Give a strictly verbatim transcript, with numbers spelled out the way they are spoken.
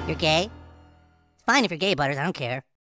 You're gay? It's fine if you're gay, Butters. I don't care.